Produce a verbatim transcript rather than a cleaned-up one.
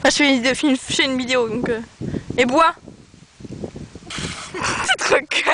je fais une, je fais une vidéo donc. Euh... Et bois. C'est trop